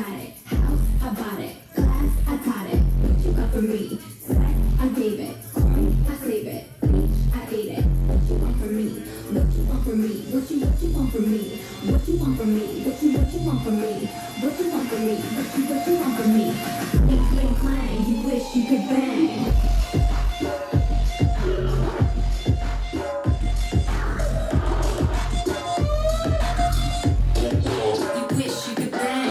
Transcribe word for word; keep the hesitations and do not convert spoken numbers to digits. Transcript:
got it. House, I bought it. Class, I taught it. What you got for me? Sweat, I gave it. Corn, I save it. Beach, I ate it. What you want from me? What you want from me? What you what you want from me? What you want from me? What you what you want from me? What you want from me? What you what you want from me? If you inclined, you wish you could bang.